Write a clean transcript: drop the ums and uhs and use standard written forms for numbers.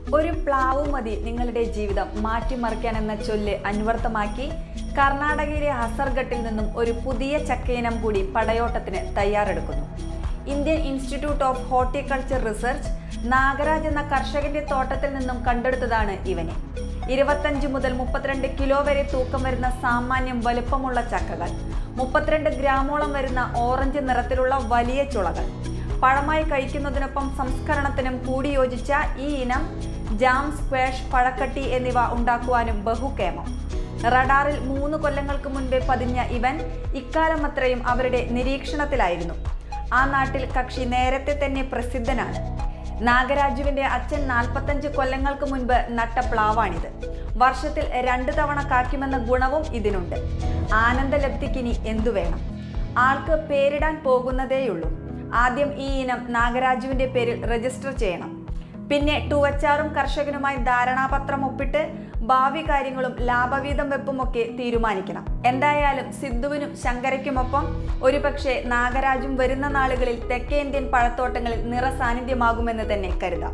ഒരു പ്ലാവ് മതി നിങ്ങളുടെ ജീവിതം മാറ്റിമറിക്കാൻ എന്ന ചൊല്ല് അന്വർത്ഥമാക്കി കർണാടകയിലെ ഹസർഗട്ടിൽ നിന്നും ഒരു പുതിയ ചക്കയിനം കൂടി പടയോട്ടത്തിന് തയ്യാറെടുക്കുന്നു. Indian institute of horticulture research Nagaraj എന്ന കർഷകന്റെ തോട്ടത്തിൽ നിന്നും കണ്ടെടുത്തതാണ് ഇവനെ. 25 മുതൽ 32 കിലോ വരെ തൂക്കം വരുന്ന സാമാന്യം വലുപ്പമുള്ള ചക്കകൾ, 32 ഗ്രാമോളം വരുന്ന ഓറഞ്ച് നിറത്തിലുള്ള വലിയ ചുളകൾ, പഴമായി കഴിക്കുന്നതിനൊപ്പം സംസ്കരണത്തിനും കൂടി യോജിച്ച ഈ ഇനം ജാം, സ്ക്വാഷ്, പഴക്കട്ടി എന്നിവ ഉണ്ടാക്കുവാനും ബഹുക്ഷേമം. റഡാറിൽ 3 കൊല്ലങ്ങൾക്ക് മുൻപേ പതിഞ്ഞ ഇവൻ ഇക്കാലം അത്രയും അവരുടെ നിരീക്ഷണത്തിലായിരുന്നു. ആ നാട്ടിൽ കക്ഷി നേരത്തെ തന്നെ പ്രസിദ്ധനാണ്. നാഗരാജുവിന്റെ അച്ഛൻ 45 കൊല്ലങ്ങൾക്ക് മുൻപ് നട്ട പ്ലാവാണിത്. വർഷത്തിൽ 2 തവണ കായ്ക്കുമെന്ന ഗുണവും ഇതിനുണ്ട്. ആനന്ദലബ്ധിക്കിനി എന്തു വേണം? ആൾക്ക് പേരിടാൻ പോകുന്നതേയുള്ളൂ. ആദ്യം ഈ ഇനം നാഗരാജുവിന്റെ പേരിൽ രജിസ്റ്റർ ചെയ്യണം. പിന്നെ ടൂവച്ചാറും കർഷകനുമായി ധാരണാപത്രം ഒപ്പിട്ട് ഭാവി കാര്യങ്ങളും ലാഭവീതം വെപ്പുമൊക്കെ തീരുമാനിക്കണം. എന്തായാലും സിദ്ധുവിനും ശങ്കരയ്ക്കുമൊപ്പം ഒരുപക്ഷെ നാഗരാജും വരുന്ന നാളുകളിൽ തെക്കേ ഇന്ത്യൻ പഴത്തോട്ടങ്ങളിൽ നിറസാന്നിധ്യമാകുമെന്ന് തന്നെ കരുതാം.